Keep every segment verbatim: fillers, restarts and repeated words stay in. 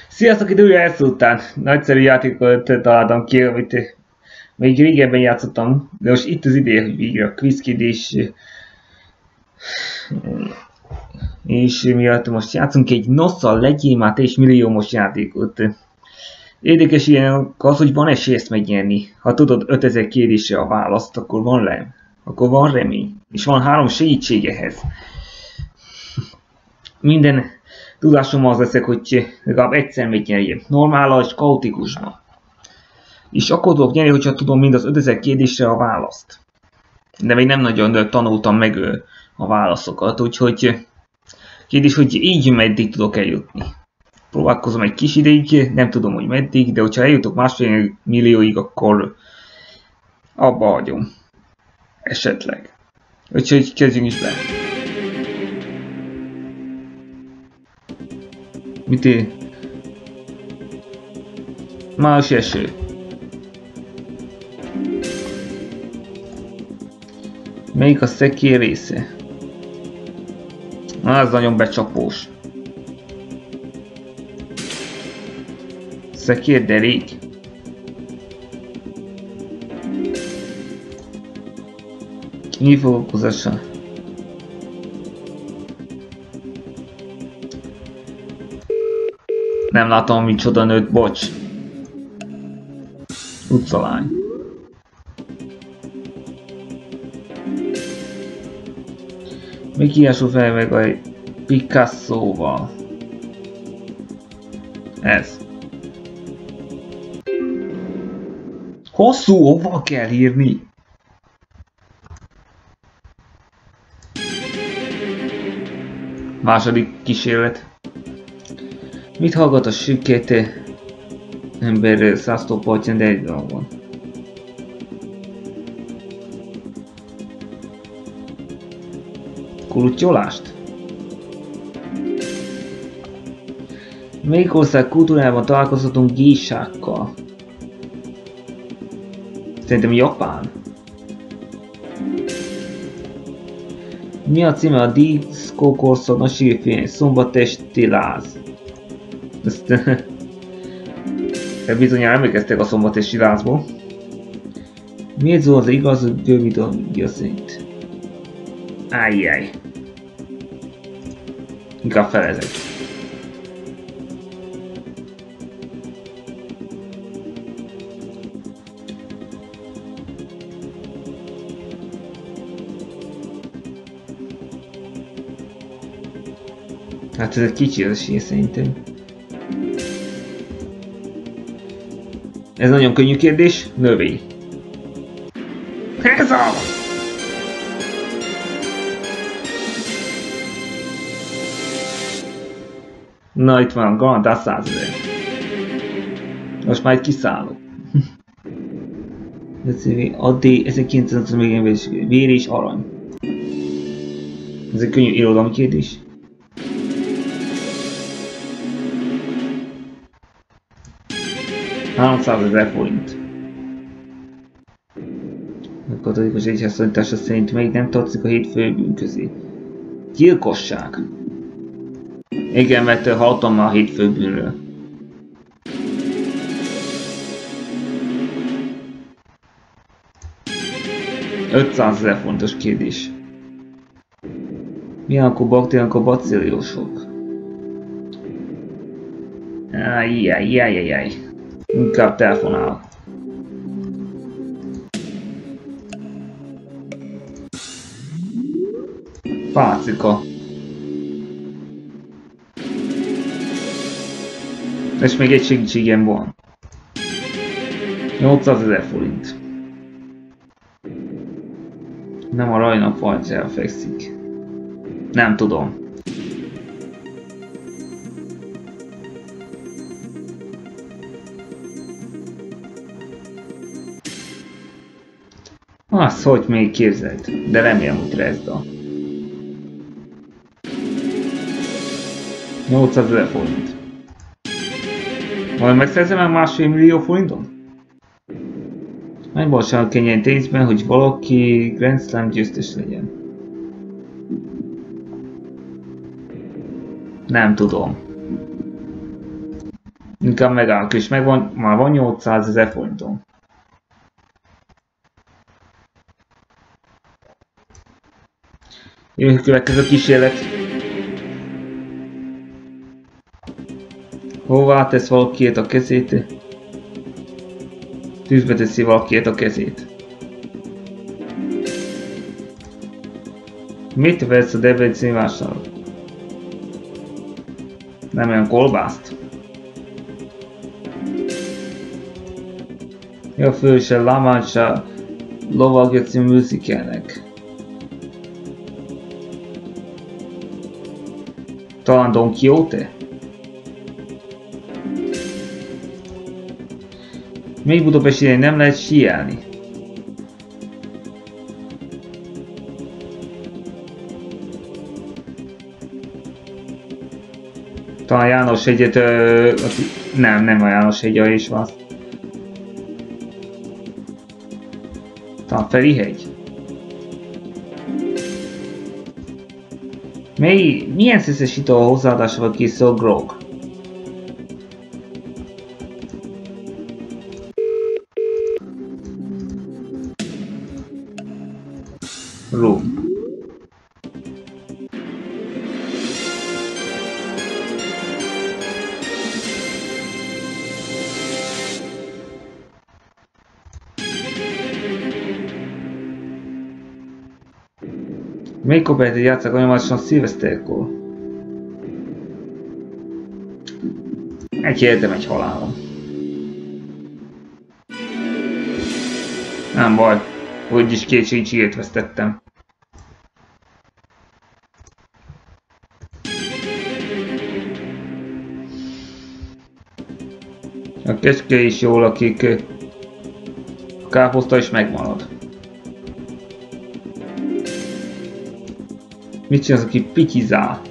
Sziasztok, itt újra ezt után. Nagyszerű játékot találtam ki, amit még régebben játszottam, de most itt az ideje, hogy végre a QuizKid és... és miatt most játszunk egy nosszal legyémát és milliómos játékot. Érdekes ilyen az, hogy van esély ezt megnyerni. Ha tudod ötezer kérdésre a választ, akkor van le. Akkor van remény. És van három segítség ehhez. Minden tudásom az leszek, hogy legalább egyszer megnyerjem. Normál és kaotikusban. És akkor tudok nyerni, hogyha tudom mind az ötezer kérdésre a választ. De még nem nagyon tanultam meg a válaszokat, úgyhogy kérdés, hogy így meddig tudok eljutni. Próbálkozom egy kis ideig, nem tudom, hogy meddig, de hogyha eljutok másfél millióig, akkor abba hagyom. Esetleg. Úgyhogy kezdjünk is be. Mit ér? Május eső. Melyik a szekér része? Az nagyon becsapós. Szekér derék. Kinyilvánulkozása. Nem látom, micsoda nőtt, bocs. Utcalány. Még írású fel meg a Picasso-val. Ez. Hosszú, hova kell írni? Második kísérlet. Mit hallgat a sükete ember száztópartján, de egy dal van. Kulutyolást? Melyik ország kultúrában találkozhatunk gésákkal? Szerintem Japán. Mi a címe a Diszkó korszak nagységi film? Szombatesti láz. Ezt bizonyára emlékeztek a szombatesti lázból. Miért szól az igaz bővítója szerint? Ájjáj. Inkább felezek. Hát ez egy kicsi az esély szerintem. Ez nagyon könnyű kérdés. Növény. Ez az! Na itt van, garantál százezer. Most már egy kiszállok. Addig ezerkilencszáznyolcvan vér és arany. Ez egy könnyű irodalmi kérdés. háromszázezer forint. A katolikus egyháztanítása szerint még nem tartozik a hét főbűn közé. Gyilkosság. Igen, mert hallottam már a hét főbűnről. ötszázezer fontos kérdés. Milyen akkor baktériumok a bacilliósok? Ajjajjajjajjaj. Inkább telefonálok. Pácika. És még egy segítségem van. nyolcszázezer forint. Nem a rajnak partjára fekszik. Nem tudom. Azt, hogy még képzeld, de remélem, hogy Rezda. nyolcszázezer forint. Majd megszerzem el másfél millió forinton? Megbocsánat könnyen tézben, hogy valaki Grand Slam győztes legyen. Nem tudom. Inkább megállok, és megvan, már van nyolcszázezer forintom. Jön a következő kísérlet. Hová tesz valakit a kezét? Tűzbe teszi valakit a kezét. Mit vesz a debreceni vásárló? Nem olyan kolbászt? Mi a főse La Mancha lovagja című musicalnek? Talán Don Quixote? Még Budapesten nem lehet síelni. Talán János hegyet... Ö, nem, nem a János hegye is van. Talán Ferihegy? Mely, milyen szeszesítő a hozzáadásával készül a grog? Rum. Melyik operetét játsszák anyamatosan szilveszterkor? Egy életem, egy halálom. Nem baj, úgyis két segítséget vesztettem. A kecske is jól lakik, a káposzta is megmarad. Mit csinálsz, aki pityizál?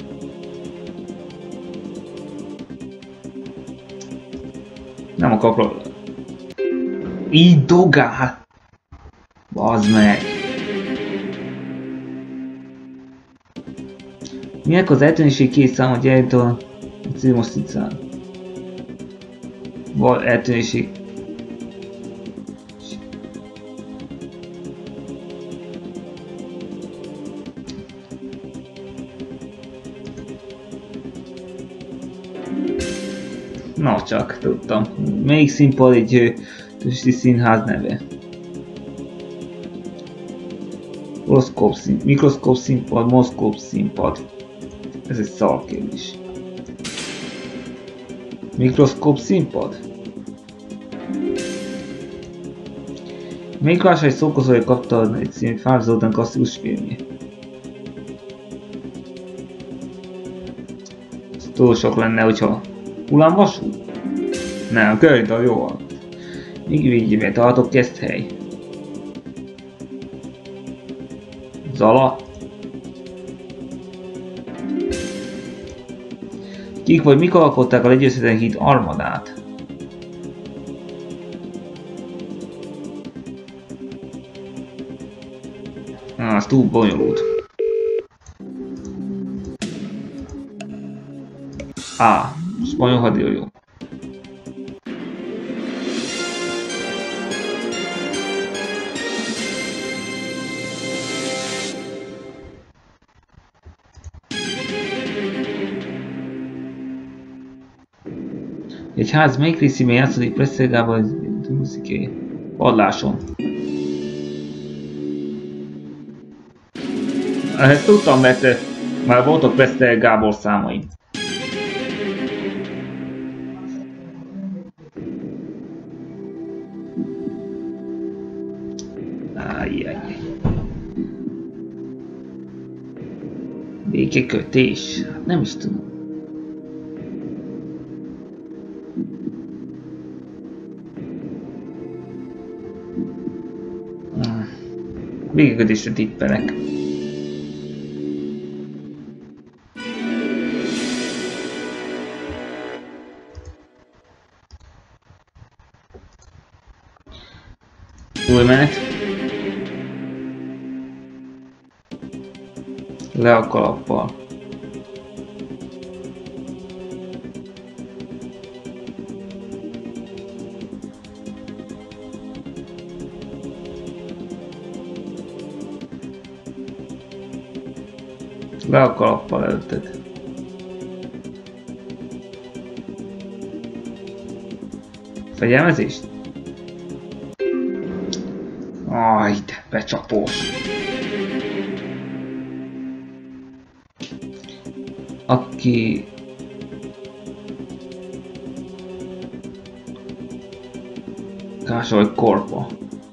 Nem akarok... Így dogál! Bazd meg! Milyenek az eltűnési két szám, hogy eljött a címoszticán? Vagy eltűnési... Na csak, tudtam. Melyik színpad egy tüsti színház neve? Mikroszkóp színpad, mikroszkóp színpad, moszkóp színpad. Ez egy szar kérdés. Mikroszkóp színpad? Melyik vásárlói szókozója kapta egy címét Fábri Zoltán klasszikus filmje? Ez túl sok lenne, hogyha Ulán vasút? Nem, körülbelül jó van. Míg vigyébe tartok Keszthely. Zala. Kik vagy mik alkották a legyőzhetetlen híd Armadát? Ah, ez túl bonyolult. Ah, spanyol hadijó. Egy ház melyik részében játszódik Presszelgában a musziké? Padláson. Ezt tudtam, mert már voltak Presszel Gábor számai. Ájjjjj. Békekötés? Nem is tudom. Békekötésre tippelek. Új menet. Le a kalappal. Le a kalappal előtted. Fegyelmezést? Aj, de becsapós. Aki... Kásolj korpa.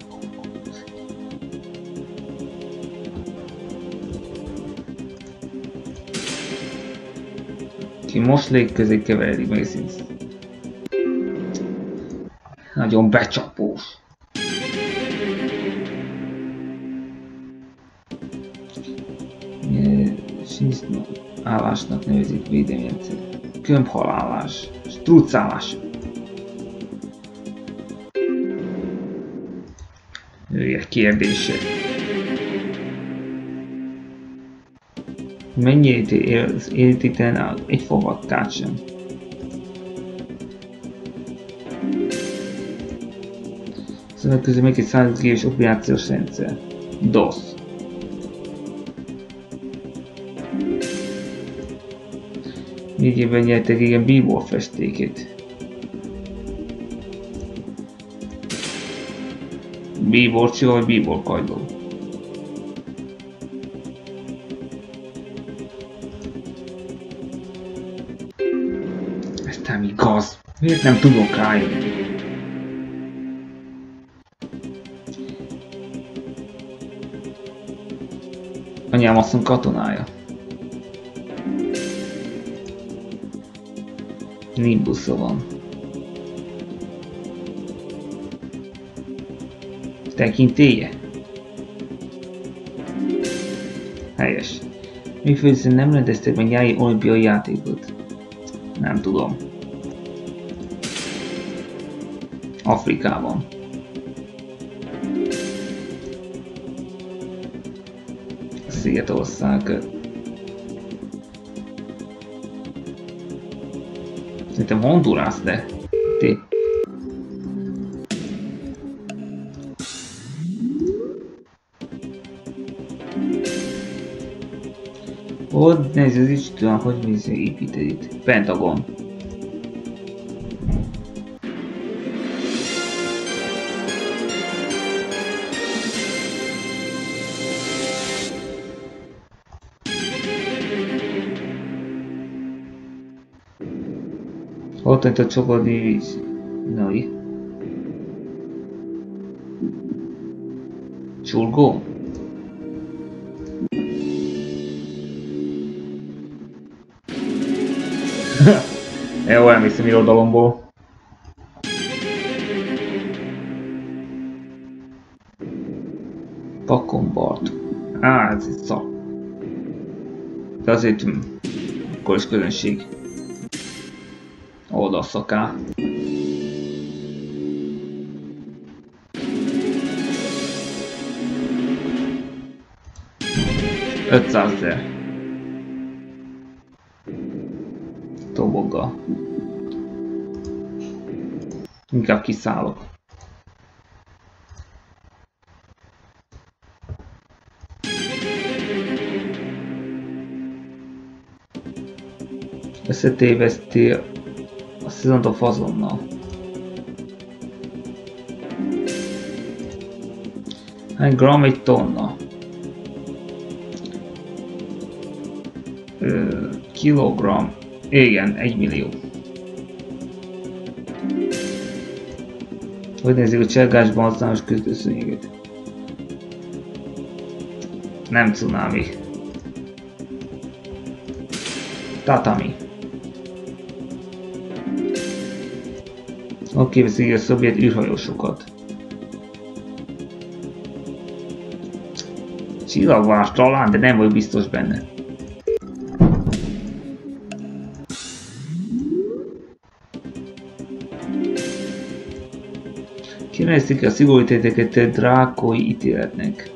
Ki most légközé keveri Macy's. Nagyon becsapós. Állásnak nevezik védelmi rendszer. Kömbhalállás. Struccálás. Hülye kérdése. Mennyit értiten egy fogadtát sem? Szóval közül még egy száz gigás operációs rendszer. DOS. Négy évben nyertek igen bíbor festékét. Bíbor csiga vagy bíbor kagyló? Ez nem igaz. Miért nem tudok rájönni? Anyám azt mondja katonája. Nimbusza van. Tekintélye? Helyes. Mi főzően nem rendeztek meg nyári olimpiai játékot? Nem tudom. Afrikában. Szigetország. Szerintem Honduras, de... Té. Hogy nézd, az is tudom, hogy mi építed itt. Pentagon. Ott egy a csokoladi víz. Nai. Csurgó? Jó, elmészem irodalomból. Pakombart. Á, ez egy szak. De azért... Akkor is közönség. Oda szaká. ötszázezer. Tobogga. Inkább kiszállok. Összetéveszti a szezont a fazonnal. Hány gram egy tonna? Ö, kilogram. Igen, egy millió. Hogy nézzük a cselgásban használatos kötőszőnyeget? Nem cunami. Tatami. Oké, veszik a szovjet űrhajósokat. Csillagvás talán, de nem vagy biztos benne. Kinevezték a szigorú ítéleteket drákói ítéletnek.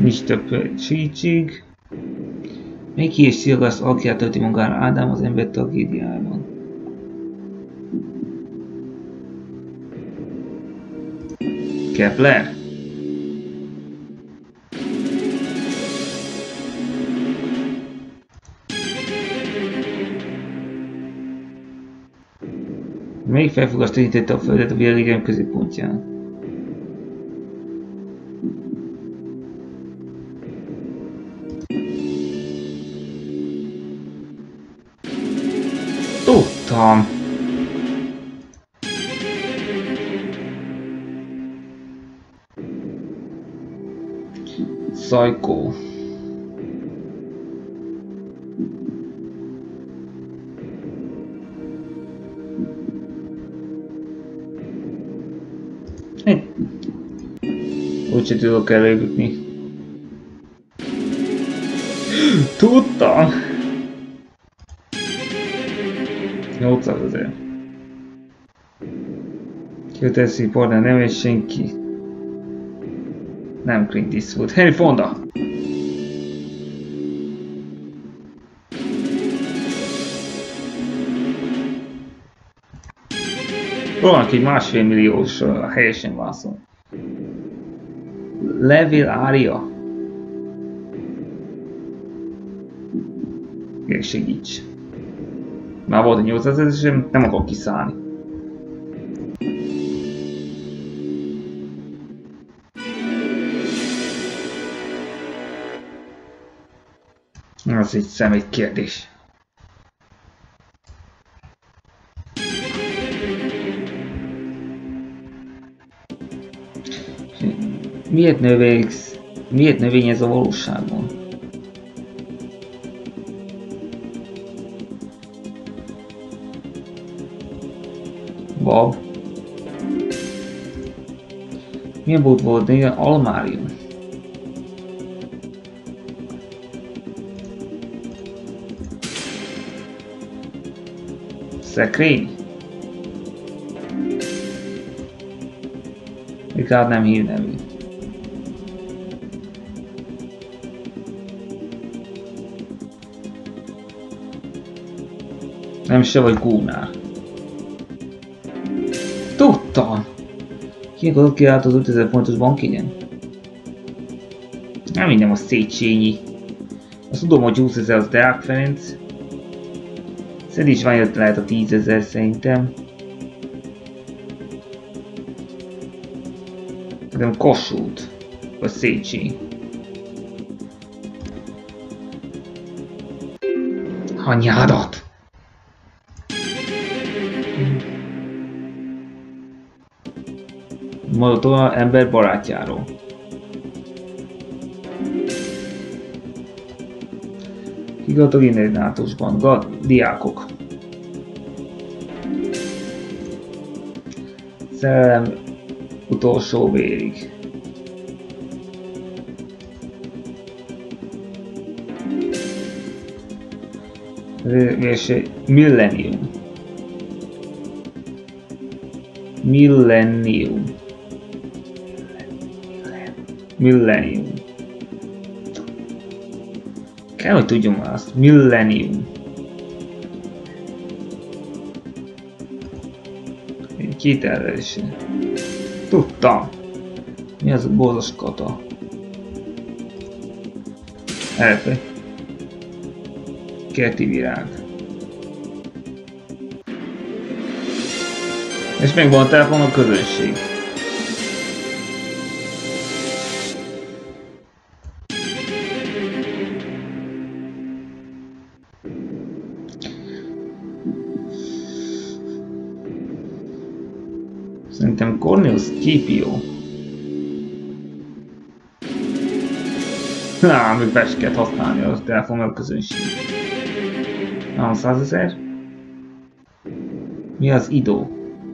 Nincs több segítség. Miki és Szilvaszt alakját tölti magára Ádám az ember tragédiájában. Kepler? Melyik felfogás tényítette a Földet a világegyetem középpontján? Tudtam! Psycho. Úgyse tudok előjutni. Tudtam! nyolcszázezer. Kiuteszi partner, nem és senki. Nem Clint Eastwood. Henry Fonda! Van egy másfél milliós uh, helyesen vászol. Level Aria. Még segíts. Már volt a nyolcszázezer, nem akarok kiszállni. Az egy személy kérdés. Miért növénysz? Miért növény ez a valóságban? Bab. Milyen bolt volt? Igen, almárium. Szekrény. Ricard nem hívnevű. Nem se vagy gúnár. Tudtam! Kinek adott ki át az ötezer fontos bankjegyen? Nem minden a Széchenyi. Azt tudom, hogy húszezer az Deák Ferenc. Szedésvány jött lehet a tízezer szerintem. Szerintem Kossuth. Vagy Széchenyi. Anyádat! Molotov ember barátjáról. Higgadtag internátusban, diákok. Szerelem utolsó vérig. És Millennium. Millennium. Millennium. Kell, hogy tudjam azt. Millennium. Két elverése. Tudtam. Mi az a borzas kata? Elfe. Kerti virág. És megvan a telefon a közönség. Szerintem Cornelius Scipio. Na, még be se kellett használni a telefon a közönség. háromszázezer. Mi az idó?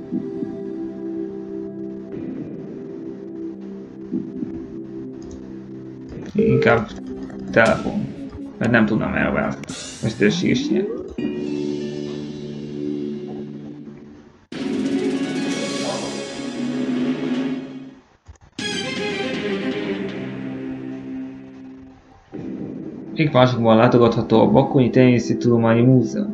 Inkább telefon, mert nem tudnám elválni. Mesterséges ilyen. Még másokban látogatható a Bakonyi Természettudományi Múzeum.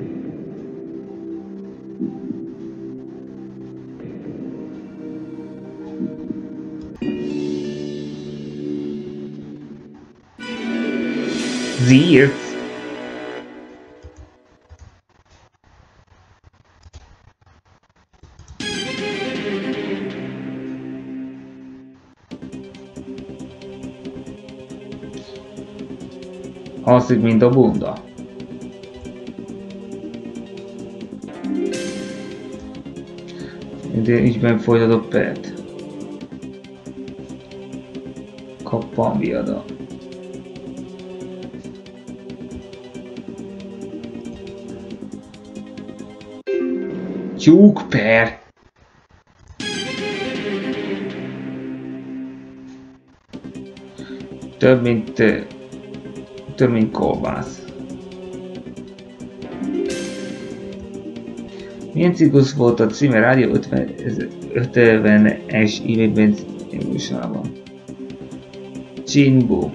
Zirc! Alszik, mint a bunda. De ügyben folytatott pert. Kappan viada. Tyúk per! Több mint... több mint kolbász. Milyen ciklusz volt a címe Rádió ötvenes években műsorában? Csinbú.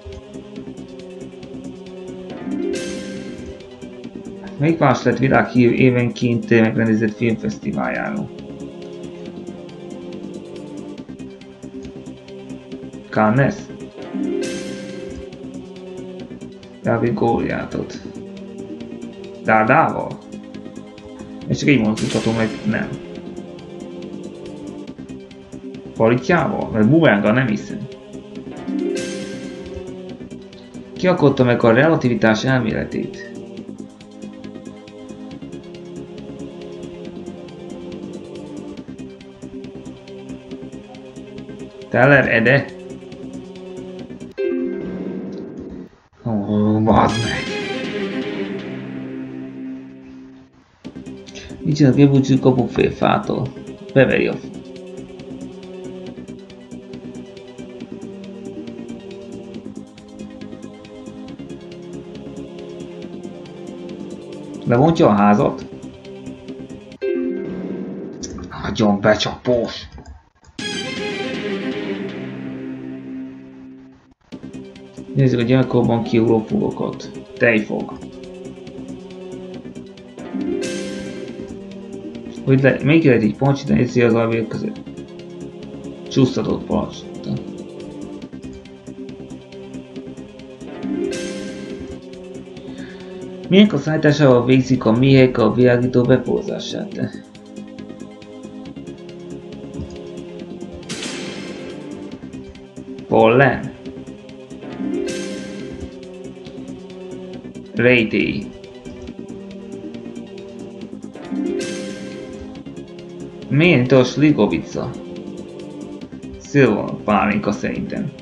Melyik város lett világhírű évenként megrendezett filmfesztiváljánó? Cannes? Dávid Góliátot. Dárdával? És csak így mondhatom meg, nem. Falitjával? Mert Bumeranggal nem hiszem. Ki alkotta meg a relativitás elméletét? Teller Ede? Ó, bazd meg! Mit csinálok, kibúcsú kapufélfától? Beveri a... Levontja a házat? Nagyon becsapós! Nézzük a gyermekkorban kiugró fogokat. Tejfog. Hogy le, melyik lehet így pancsítani, érzi az alvér között? Csúsztatott pancsítta. Milyen a szállításával végzik a méhek a világító beporzását? Pollen? Rejtély. Milyen itt a Sligovica? Szilva pálinka szerintem.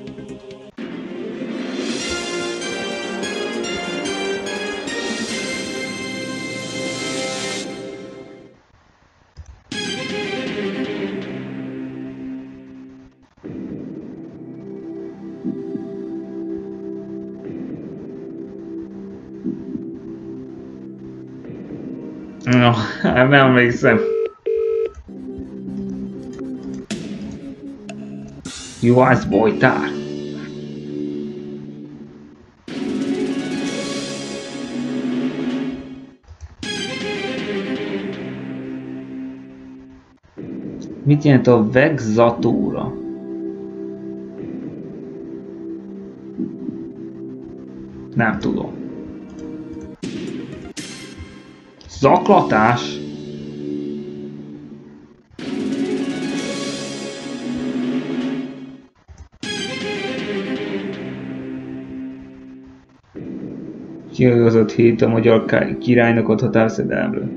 No, nem emlékszem. Juhász Bojtár. Mit jelent a vegzatúra? Nem tudom. Zaklatás? Kiagazott hét a magyar királynak ott határszerelemről.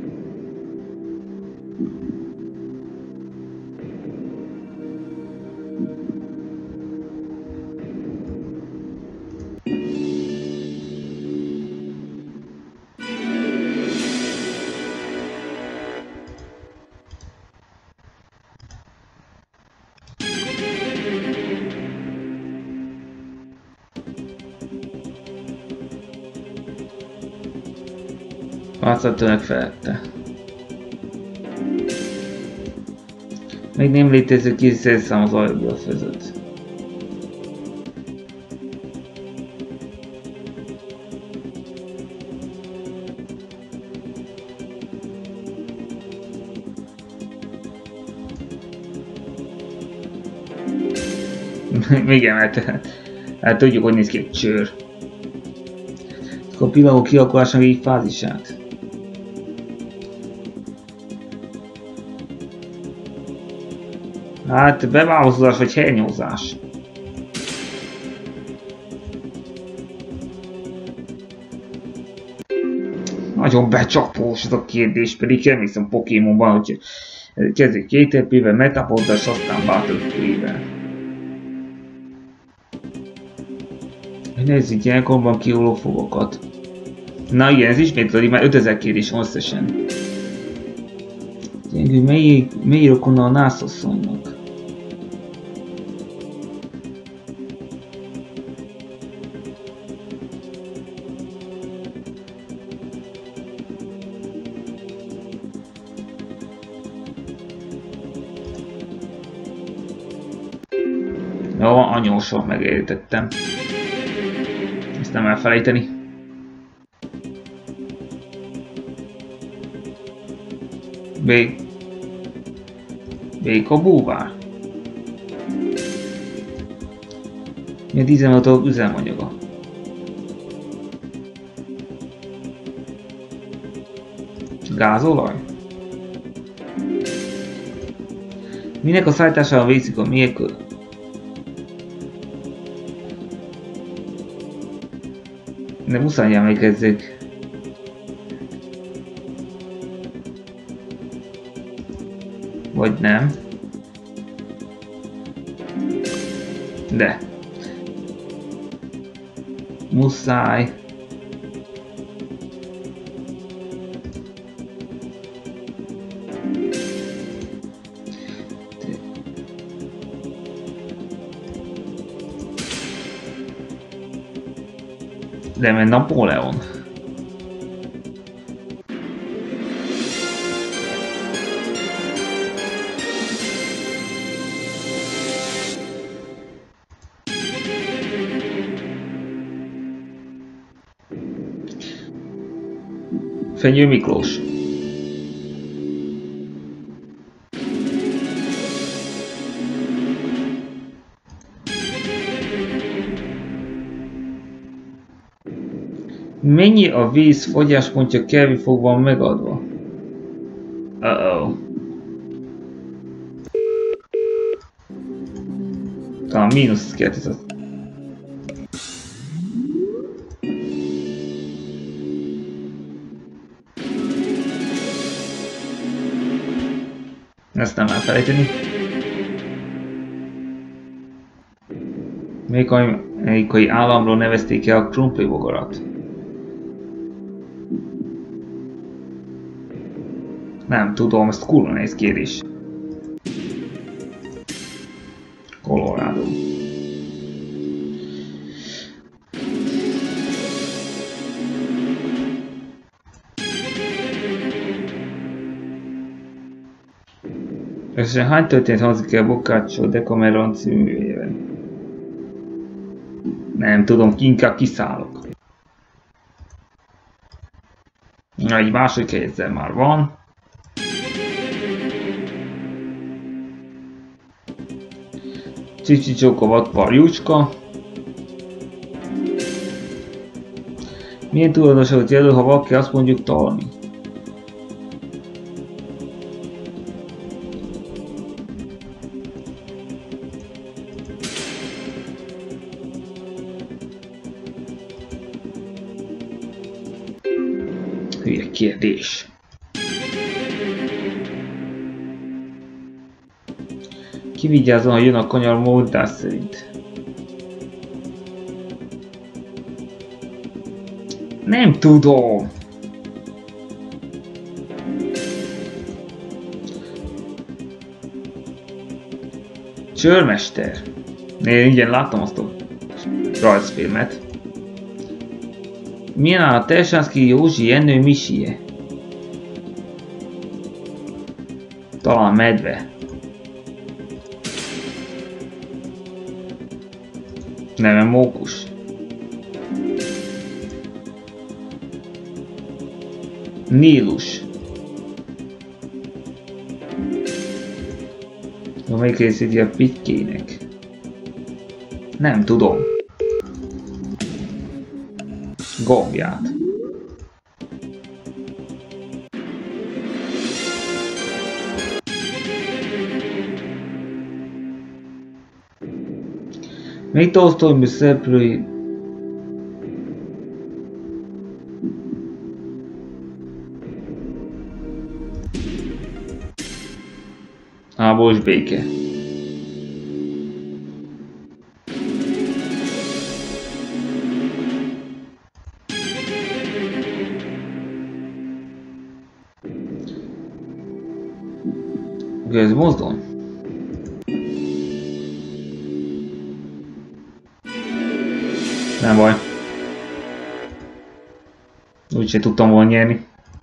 Látszattönek felette. Még nem létező készszerszám az aljabbal között. Igen, mert hát tudjuk, hogy néz ki egy csőr. A pillanatok kialakulásának így fázisát. Hát beválasztás vagy helynyózás. Nagyon becsapós ez a kérdés, pedig emlékszem Pokémonban, hogy kezdjük két épével, Metapodda, és aztán Battlefield-vel. Nézzük ilyenkorban kiuló fogokat. Na igen, ez ismétlődik, már ötezer kérdés van összesen. Gyengű, mely rokona a nászasszonynak? Jó, anyósok megértettem. Ezt nem elfelejteni. B. Béka búvár. Mi a tizenhat üzemanyaga? Gázolaj? Minek a szállításával végzik a nélkül? De muszáj emlékezzük. Vagy nem. De. Muszáj. De mert Napóleon. Fenyő Miklós. Mennyi a víz fogyáspontja Kelvinfogban megadva? Uh-oh. Talán mínusz kétezer. Ezt nem elfelejteni. Melyik amerikai államról nevezték el a krumplibogarat? Nem tudom, ezt kurva nehéz kérdés. Colorado. Összesen hány történet hangzik el Boccaccio Decameron című művében? Nem tudom, inkább kiszállok. Na, egy második helyezzel már van. Csicsicsóka vadparjúcska. Milyen tulajdonságot jelöl, ha valaki azt mondjuk talmi? Hülye kérdés. Ki vigyázzon, ha jön a kanyar módás szerint? Nem tudom! Csőrmester. Én igen, láttam azt a rajzfilmet. Milyen áll a Tersánszky Józsi Jenő misie? Talán medve. Nem, mókus. Nílus. Melyik részét a Pitkének? Nem tudom. Gombját. Még Tolstoy szereplői háborús béke. Gőzmozdony? Nem baj. Úgyse tudtam volna nyerni.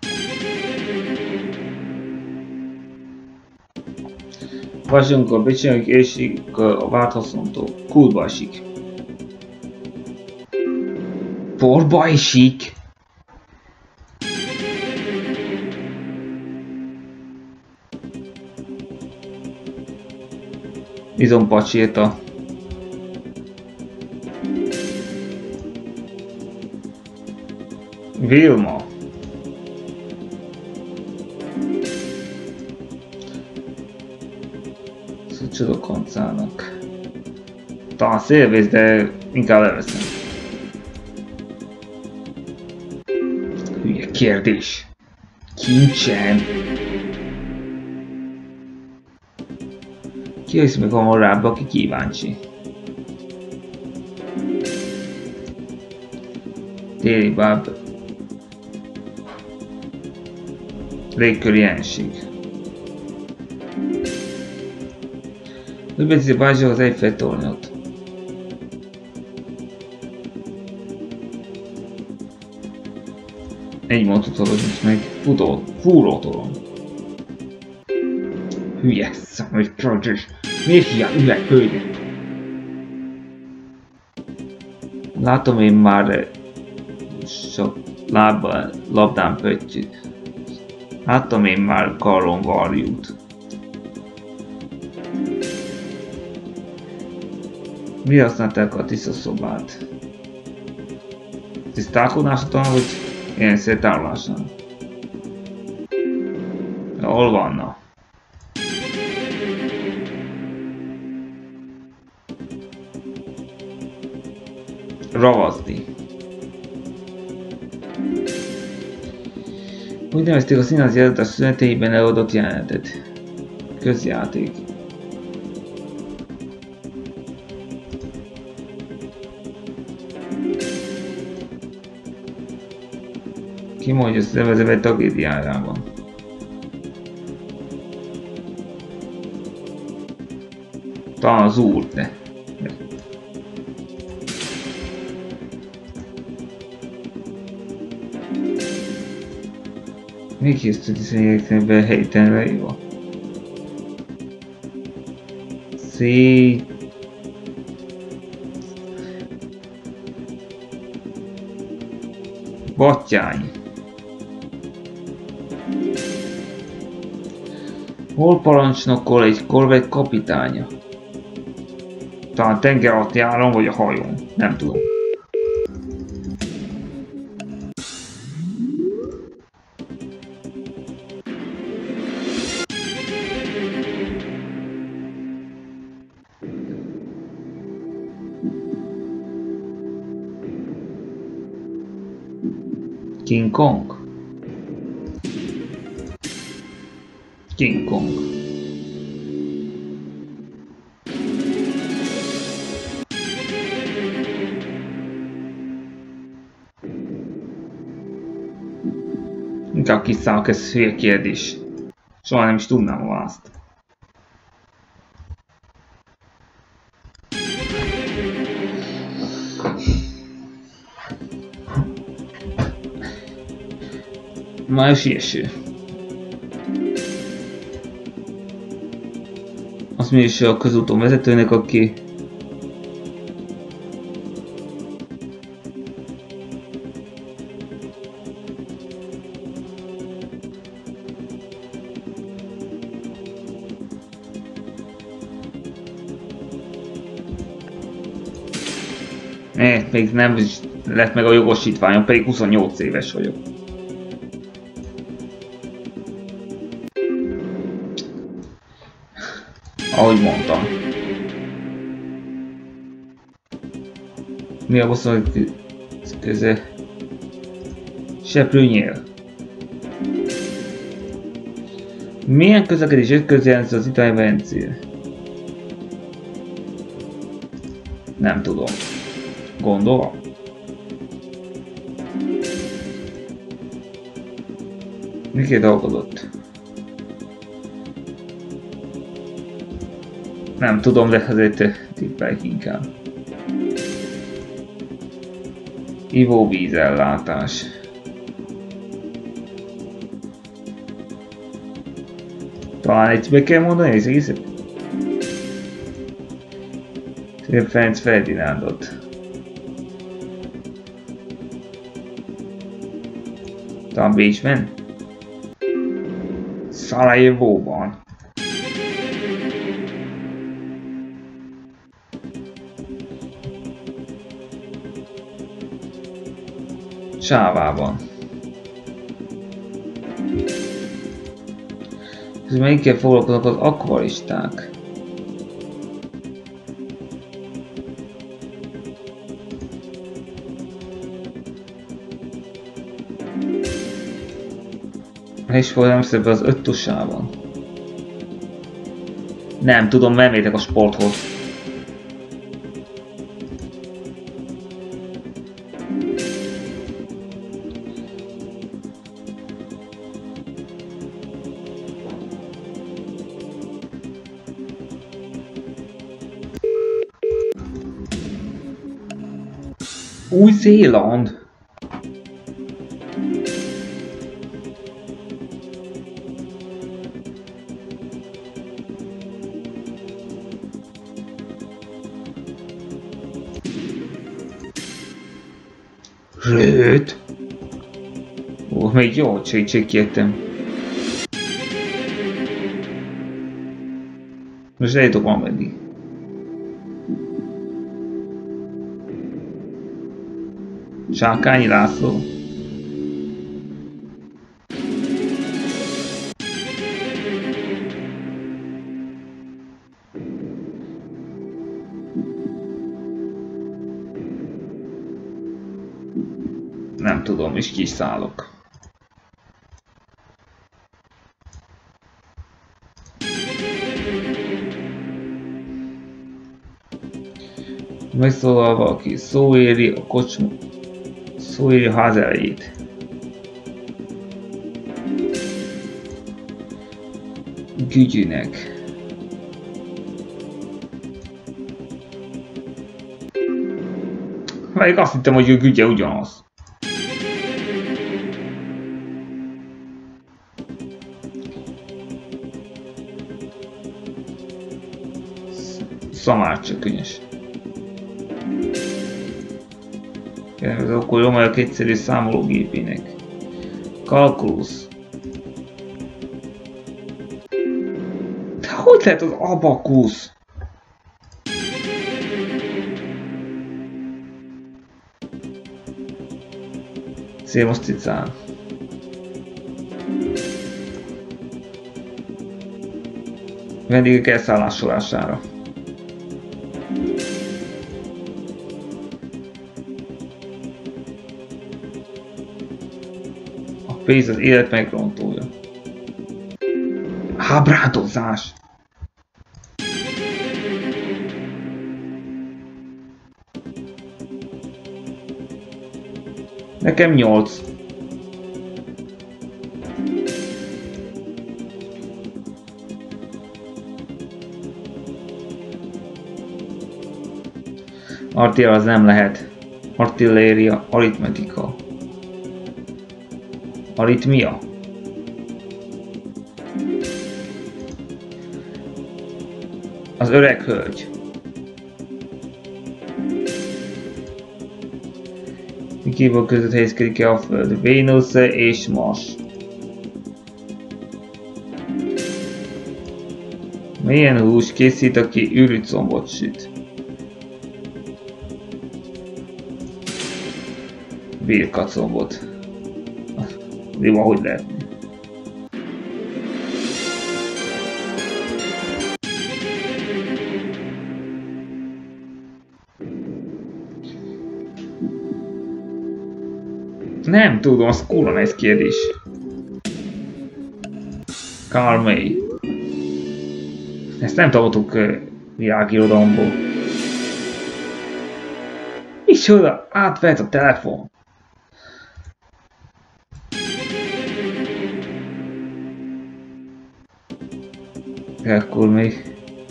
Vagyunk becsülünk és a változóntól. Kultba esik. Porba esik? Izompacséta. Vilma. Szucsodok koncának. Talán szélvész, de inkább leveszem. Hülye kérdés. Kincsem. Ki jössz meg hamarább, aki kíváncsi. Téli báb. Légköri jelenség. Úgy beszél bázsol az Eiffel tornyot. Egy mototor, hogy most meg futó, fúrótoron. Hülye szám, hogy kérdés. Miért hiány üveg hölgyek? Látom én már sok lábbal, labdán pöttyűt. Láttam én már karron varjút. Mi használták a tisztaszobát? Tisztálkodásra talán, vagy ilyen szétárolásra? Hol vannak? Ravasdi. Úgy nevezték a színházi előadás szüneteiben előadott jelenetet. Közjáték. Ki mondja, hogy szervezve egy tragédiájában. Talán az úr, de... Még készült hiszen be helytelen leírva. Szé... Battyány. Hol parancsnokol egy korvett kapitánya? Talán tenger alatt járon vagy a hajón, nem tudom. King Kong. King Kong. Inkább kiszállok, ez hülye kérdés. Soha nem is tudnám a választ. Májusi eső. Azt mondja is a közúton vezetőnek, aki Ne, még nem lett meg a jogosítványom, pedig huszonnyolc éves vagyok. Ahogy mondtam. Mi a bosszú köze? Seprőnyél. Milyen közlekedés eszköz jelent az itály Velencél? Nem tudom. Gondolva? Miként dolgozott? Nem tudom, de azért tippelj inkább. Ivóvízellátás. Talán egybe kell mondani az egészet? Szép Ferenc Ferdinándot. Talán Bécsben? Szarajevóban. Sávában. Ez melyikkel foglalkoznak az akvaristák? És folyam szépen az öttusában. Nem tudom, nem értek a sporthoz. Új-Zéland. Rőt. Ó, még jó, hogy segítségkértem. Most eljutok valameddig. Sákányi László. Nem tudom, és kiszállok. Megszólal valaki, szó éri a kocsma, szó éri a ház elejét. Gügyűnek. Még azt hittem, hogy ő gügye ugyanaz. Szamárcsökönyös. Ez akkor jó, majd a kétszerű számológépének. Kalkulusz. De hogy lehet az abakusz? Szémosz cicán. Vendégek elszállásolására. A pénz az élet megrontója. Ábrádozás! Nekem nyolc. Artéria az nem lehet. Artilléria, aritmetika. Aritmia. Az öreg hölgy. Mikéből között helyezkedik el a Föld? Vénusz és Mars. Milyen hús készít, aki űrűcombot süt? Birkacombot. Jó, ahogy lehetni. Nem tudom, az kurva nehéz kérdés. Karl May. Ezt nem tanultuk uh, világirodalomból. Micsoda? Átvett a telefon. Akkor még...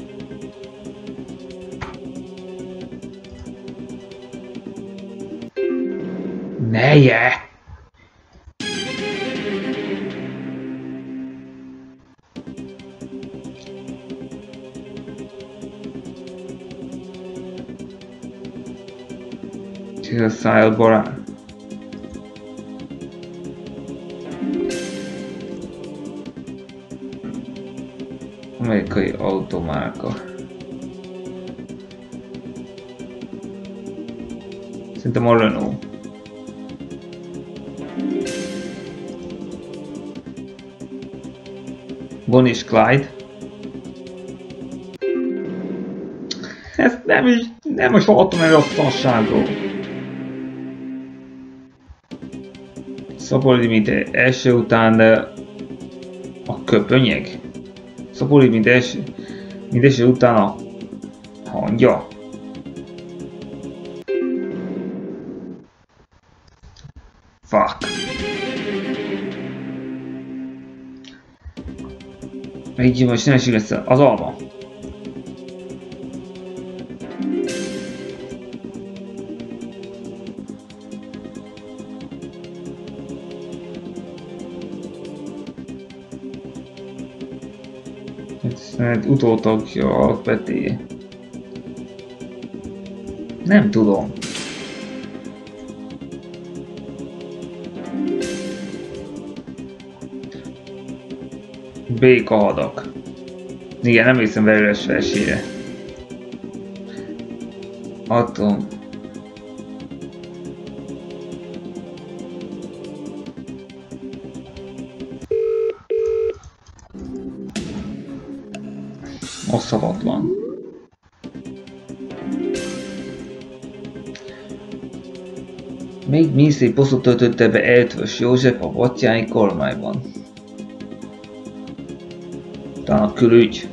Neje! Csak a szájad barát. Amerikai automárka. Szerintem a Renault. Bonnie és Clyde. Ezt nem is, nem is hallottam el a szanságról. Szaboldi, mint első után a köpönyeg. Szaboldi, mint első, mint első után a hangya. Fuck. Így most nem esik össze. Az alma. Mert utótagja a Peti. Nem tudom. Békahadak. Igen, nem hiszem verős versére. Atom. Osszavatlan. Még mi szép posztot töltötte be Eötvös József a Batthyáni kormányban. Talán a külügy.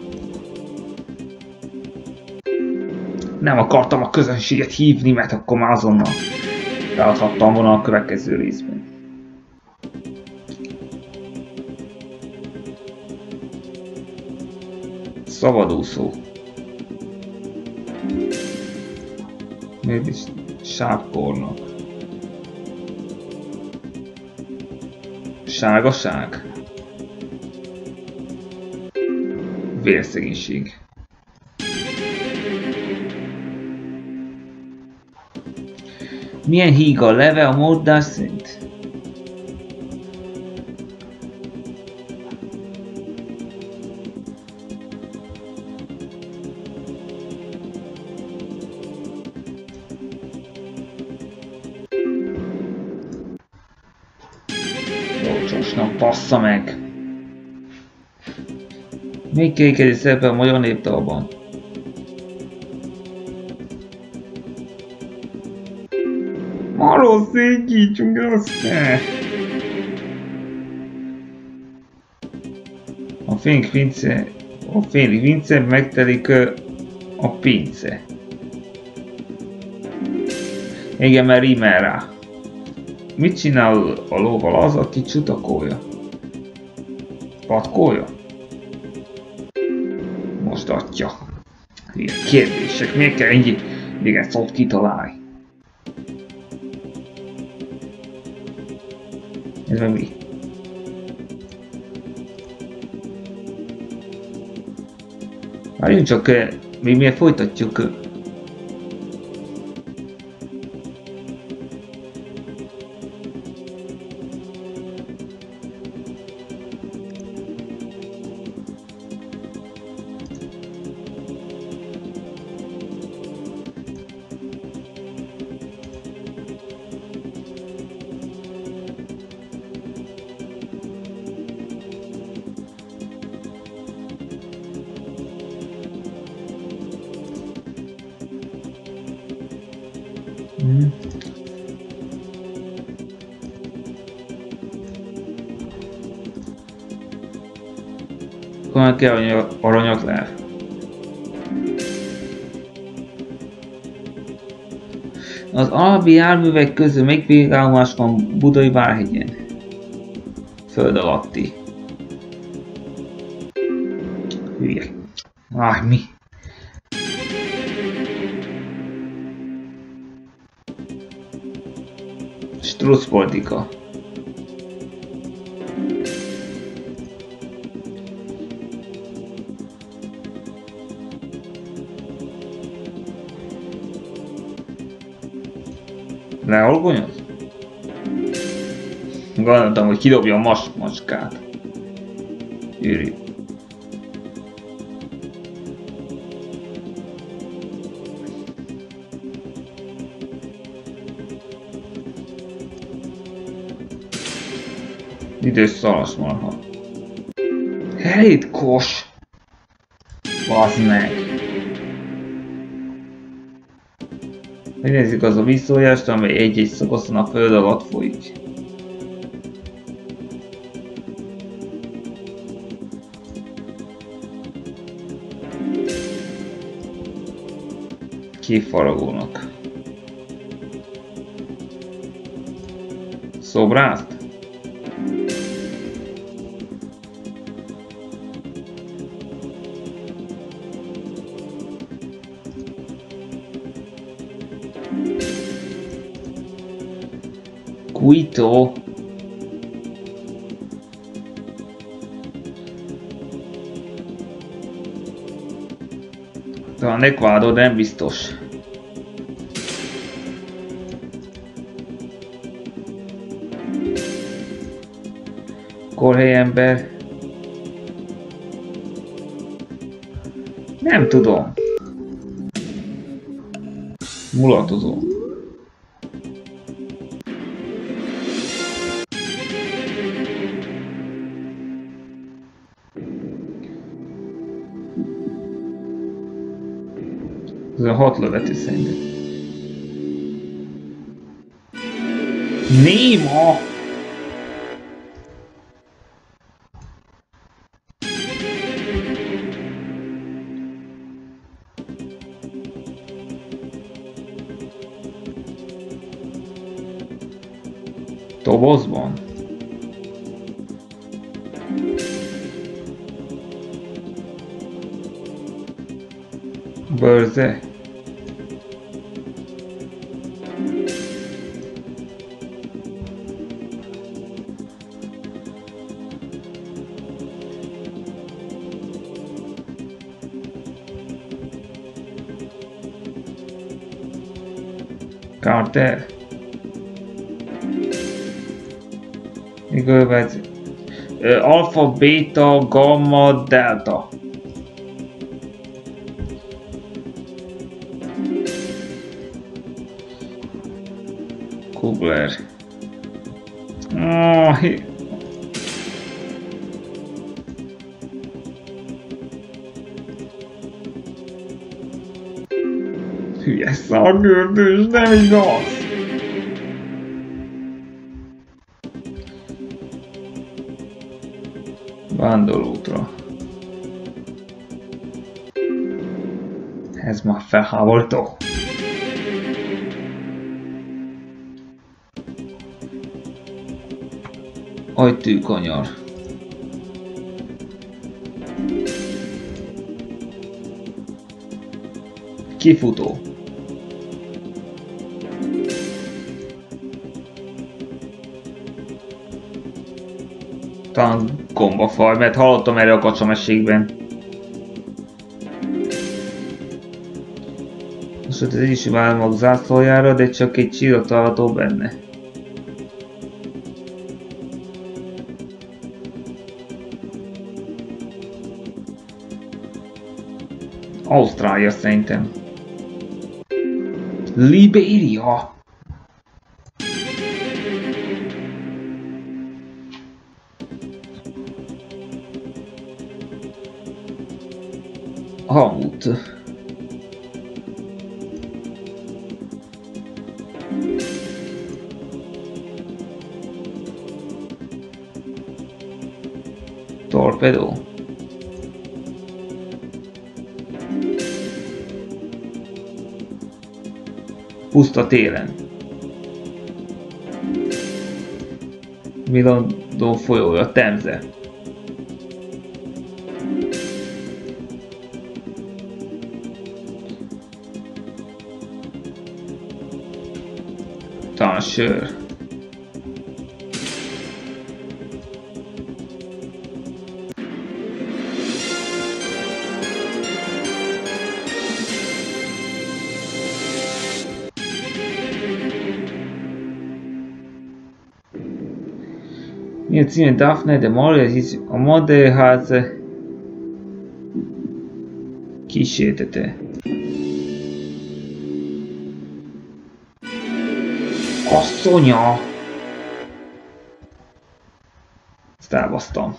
Nem akartam a közönséget hívni, mert akkor már azonnal beadhattam volna a következő részben. Szabadúszó. Mégis sápkornak. Ságaság. Vérszegénység. Milyen híga leve a móddás szint? Lócsosnak, bassza meg! Még kékezi szerepel a magyar népdalban. Maró székítsunk össze! A fény vince, a fény vince megtelik a pince. Igen, mert rímel rá. Mit csinál a lóval az, aki csutakolja? Patkolja? Most atya. Ilyen kérdések, miért kell ennyi még egy szót kitalálni? Ez meg mi? Várjunk csak, még miért folytatjuk. Akkor kell aranyat le. Az alábbi járművek közül melyik végállomás van Budai Várhegyen? Föld alatti. Hülye. Áj, mi? Strusz politika. Lealgonyoz? Gondoltam, hogy kidobja a mas macskát. Írj. Idős szalasmarha. Hét kos! Bazd meg! Megnézzük az a vízfolyást, amely egy-egy szakaszon a föld alatt folyik. Képfaragónak. Szobrászt? Quito. Talán Ecuador, de nem biztos. Korhely ember. Nem tudom. Mulatozó. Ez a hat lövető szerintem. Néma! Dobozban? Bőrze? Carter? Mikor vagy? Alfa, beta, gamma, delta. Kugler. Oh, hülye szagördős, nem igaz! Vándorútra. Ez már felháborító. Ajtűkanyar. Kifutó. Talán gombafaj, mert hallottam erre a kacsameségben. Most az Egyesült Államok zászlójára, de csak egy csillag található benne. Ausztrália szerintem. Libéria! Hamut. Torpedó. Puszta téren. Villandó folyója, a Temze. Talán sör. Mi a címe? Daphne de Maria, hisz a Madeleház kísértete. Asszonya! Ezt elbasztam.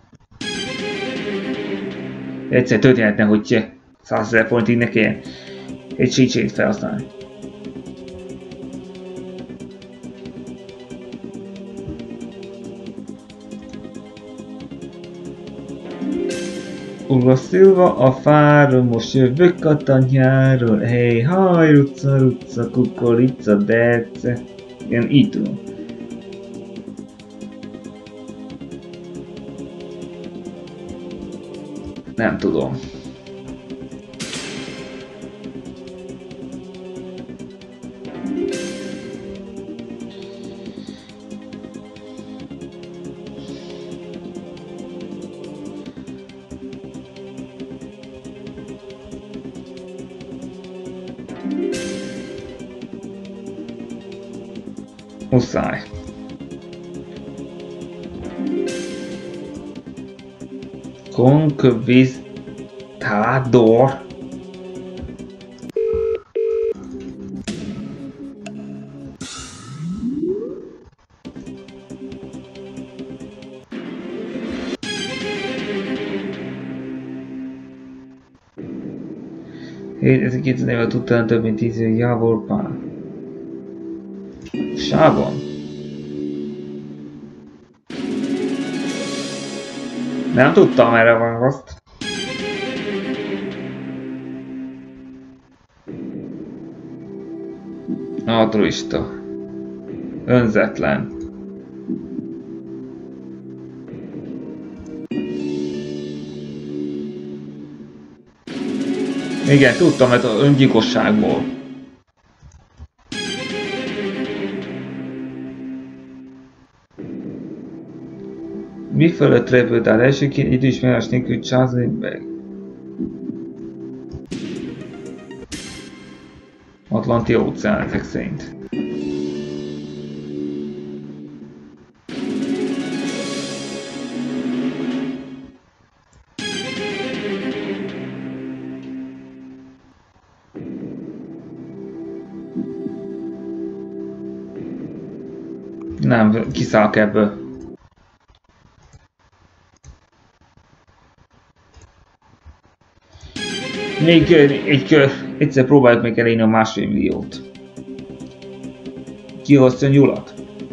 Egyszer történhetne, hogy százezer forintig ne kelljen egy csícsét felhasználni. Uga Szilva a fáról, most jövök a tanyáról, hey, haj, rucca, rucca, kukorica, derce. Igen, így tudom. Nem tudom. Muszáj. Conquistador. ezerkétszáz után több mint tíz év Jávor Pál. Sávon. Nem tudtam erre választ. Altruista. Önzetlen. Igen, tudtam, mert az öngyilkosságból. Mi fölött repült el elsőként időismerés nélkül Charles Lindbergh? Atlanti óceán ezek szerint. Nem, kiszállok ebből. Még egy kör, egyszer próbáljuk meg elérni a másfél milliót. Kihozta nyulat.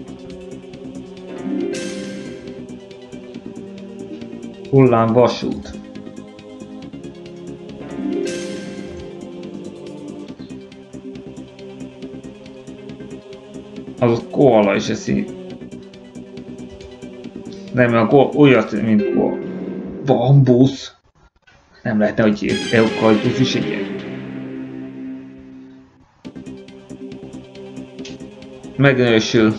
Hullám vasút. Az ott koala is eszi. Nem, a koala olyat, mint koala. Bambusz. Nem lehetne, hogy eukaliptusz is egy ilyen. Megnősül.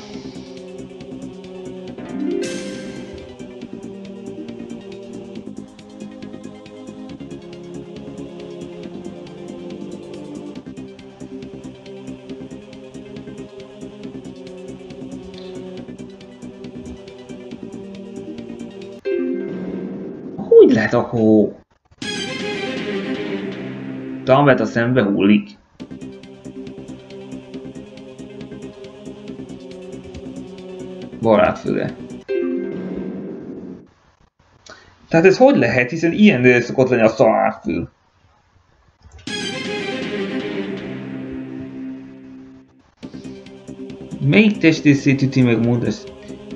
Hogy lehet a hó? Talán a szembe hullik. Barátfüle. Tehát ez hogy lehet, hiszen ilyen szokott lenni a szalárfül. Melyik testrészét üti meg Módes?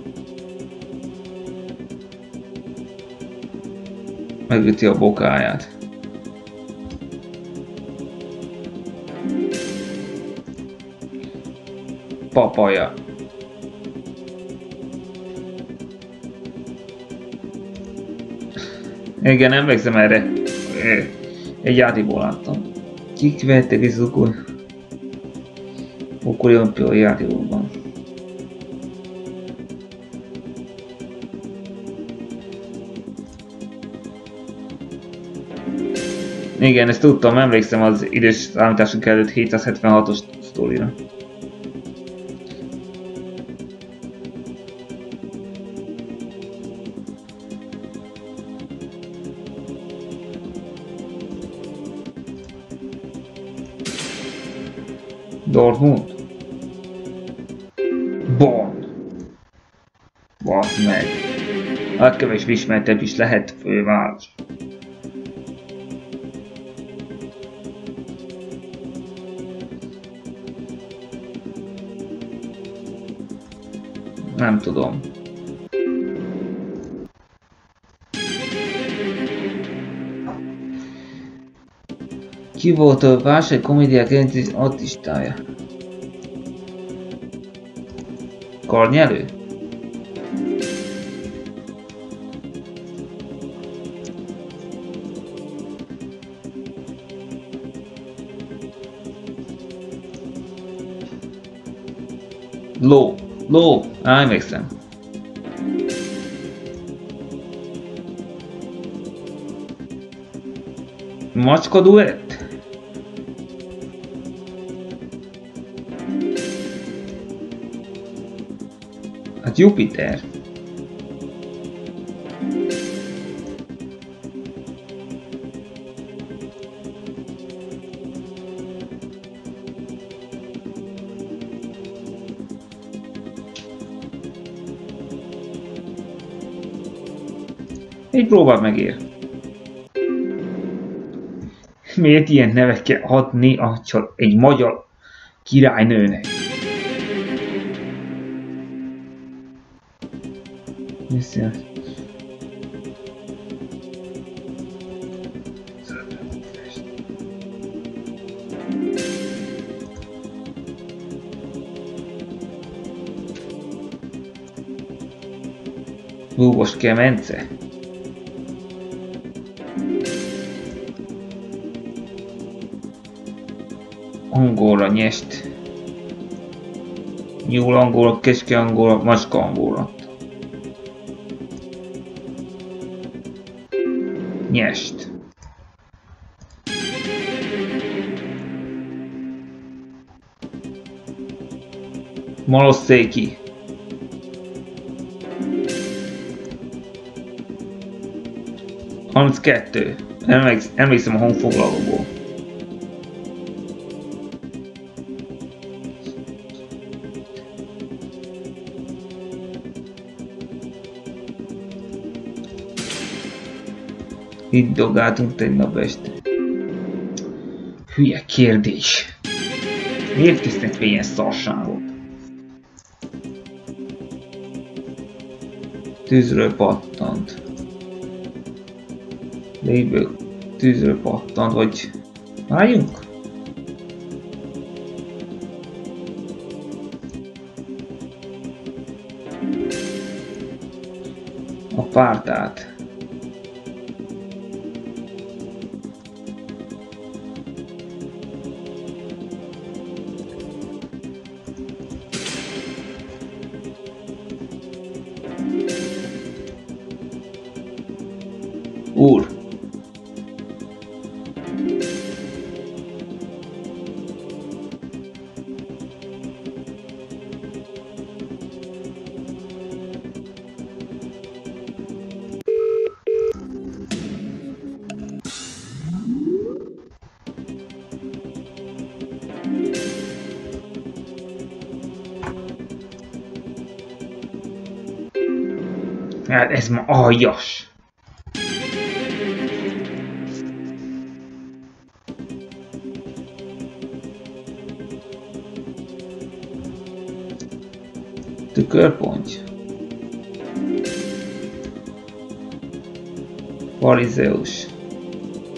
Megüti a bokáját. papaja. Igen, emlékszem erre. Egy játékból láttam. Kik vettek is akkor? Akkor jön játékokban. Igen, ezt tudtam, emlékszem az idős számításunk előtt hétszázhetvenhatos sztorira. Dortmund? Bonn! Basz meg! Hát kevésbé ismertebb is lehet főváros. Nem tudom. Ki volt a válság komédiák jelentés artistája? Karnyelő? Ló. Ló. Á, emlékszem. Macska duett? Hát Jupiter. Egy próbát megér. Miért ilyen nevet kell adni a csak egy magyar királynőnek? Viszont. Lúgos kemence. Angóra nyest. Nyúl angóra, keske angóra, macska angóra. Nyest. Malosszéki. harminckettő. Emlékszem a honfoglalóból. Itt dogáltunk tegnap este. Hülye kérdés. Miért készített fel ilyen szarságot? Tűzről pattant. Légyből tűzről pattant, vagy... Álljunk? A pártát. Úr! Hát ez ma aljas! Tükörponty. Farizeus.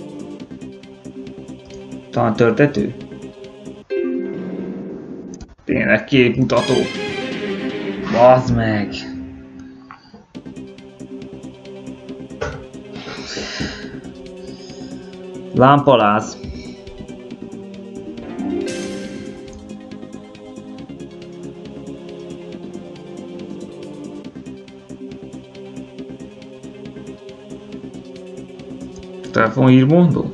Talán törtető? Tényleg képmutató. Bazd meg! Lámpaláz. Telefonhírmondó?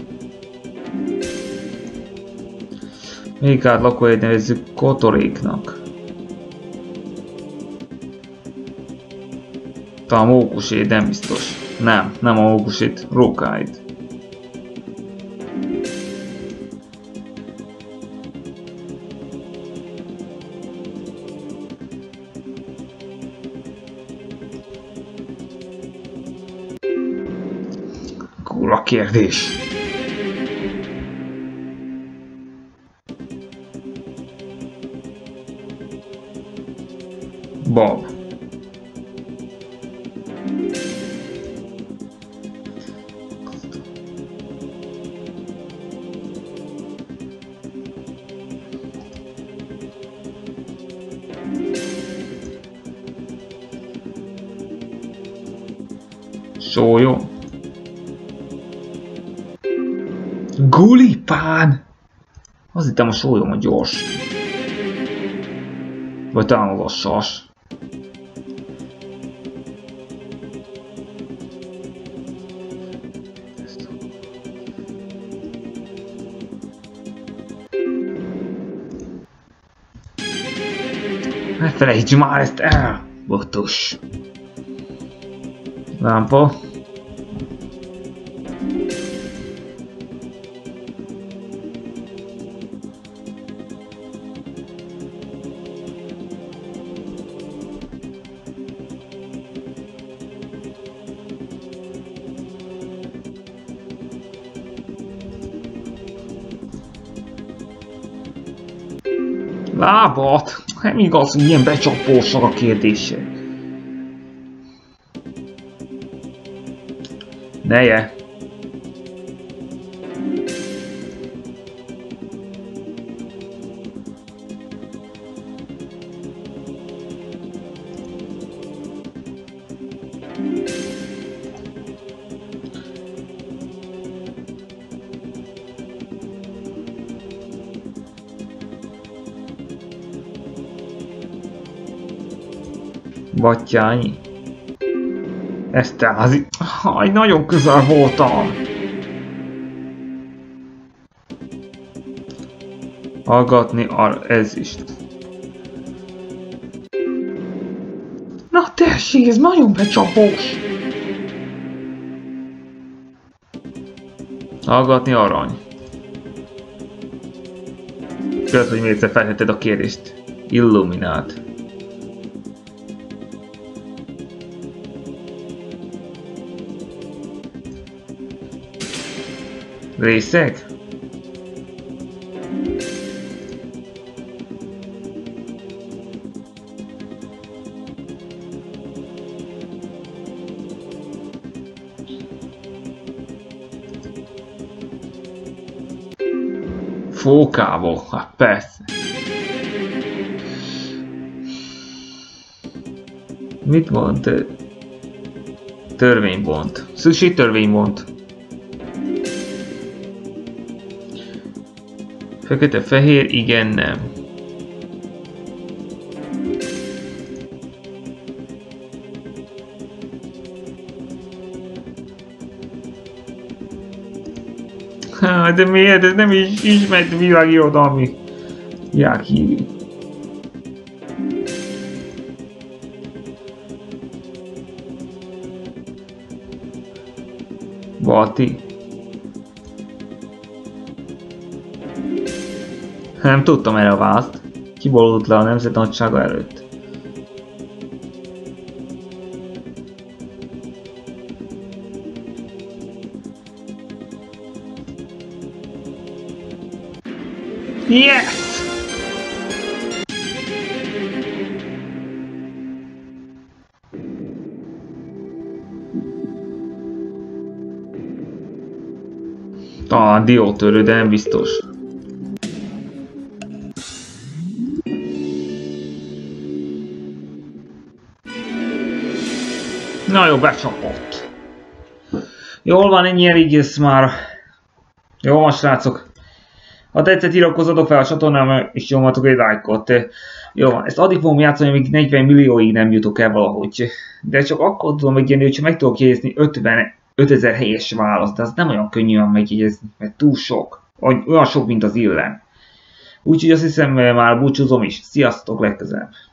Még át lakóhelyet nevezzük Kotoréknak. Talán Mókusét, nem biztos. Nem, nem a Mókusét, Rókáit. Kurva kérdés. Bob. Sólyom. Gulipán! Azt hittem a sólyom a gyors. Vagy talán az a sas. Ne felejtsd már ezt el! Botos. Lámpa. Lábat! Nem igaz, hogy ilyen becsapósak a kérdések. Neje! Battyányi. Eszterházi. Haj, nagyon közel voltam. Hallgatni ar ezüst. Na tessék, ez nagyon becsapós. Hallgatni arany. Köszönöm, hogy még egyszer feltetted a kérdést. Illuminát. Részek? Fókából, hát persze. Mit mond? Törvénybont. Sushi törvénybont. Fekete-fehér, igen, nem. Há, de miért? Ez nem is ismert világirodalmi jákhívű. Balti. Nem tudtam erre a választ. Kibolódott le a nemzet nagysága előtt. Yes! Talán diótörő, de nem biztos. Na jó, becsapott. Jól van, ennyi elég ez már. Jó van, srácok. Ha tetszett, iratkozzatok fel a csatornámra, és nyomjatok egy lájkot. Jó van, ezt addig fogom játszani, amíg negyven millióig nem jutok el valahogy. De csak akkor tudom megjegyezni, hogyha meg tudok jegyezni ötvenezer helyes választ, de az nem olyan könnyűen megjegyezni, mert túl sok. Olyan sok, mint az illen. Úgyhogy azt hiszem, már búcsúzom is. Sziasztok legközelebb!